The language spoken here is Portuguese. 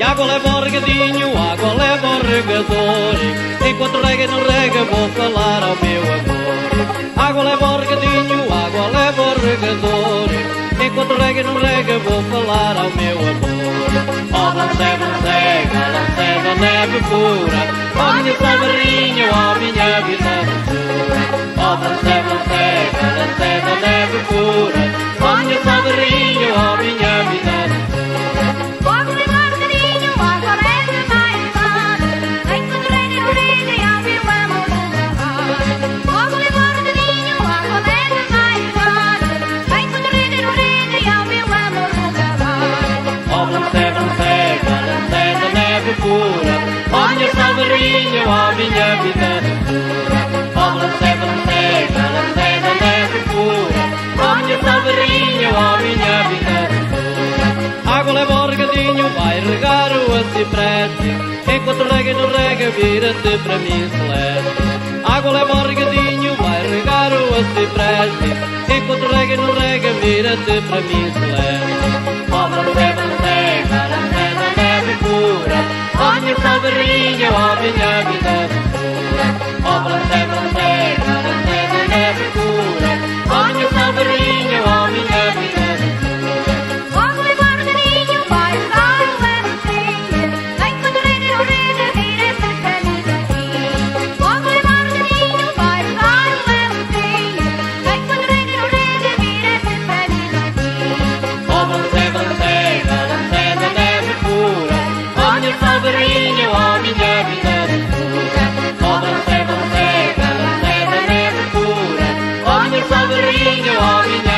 Água leva o regadinho, água leva o regador. Enquanto rega e não rega, vou falar ao meu amor. Água leva o regadinho, água leva o regador. Enquanto rega e não rega, vou falar ao meu amor. Ó Blancé, Blancé, Blancé da neve pura, ó minha salvarinha, ó minha vida doçura. Ó Blancé, Blancé, Blancé da neve pura, ó minha salvarinha, ó minha vida doçura. Ó minha salvarinha, ó minha vida doçura. Ó Blancé, Blancé, Blancé da neve pura, ó minha salvarinha, ó minha vida doçura. Água leva o regadinho, vai regar o acipreste. Enquanto rega e não rega, vira-te para mim celeste. Água leva o regadinho, vai regar o acipreste. Enquanto rega e não rega, vira-te para mim celeste. Ó Blancé, Blancé, Blancé da neve pura, ó minha salvarinha, ó minha vida doçura. Ó Blancé, Blancé, Blancé da neve pura, ó minha salvarinha, ó minha vida doçura. Água leva o regadinho, vai regar o acipreste. Enquanto rega e não rega, vira-te para mim celeste. Água leva o regadinho, vai regar o acipreste. Enquanto rega e não rega, vira-te para mim celeste. Ó Blancé, Blancé, Blancé da neve pura, ó minha salvarinha, ó minha vida doçura. Ó Blancé, Blancé, Blancé da neve pura, ó minha salvarinha, ó minha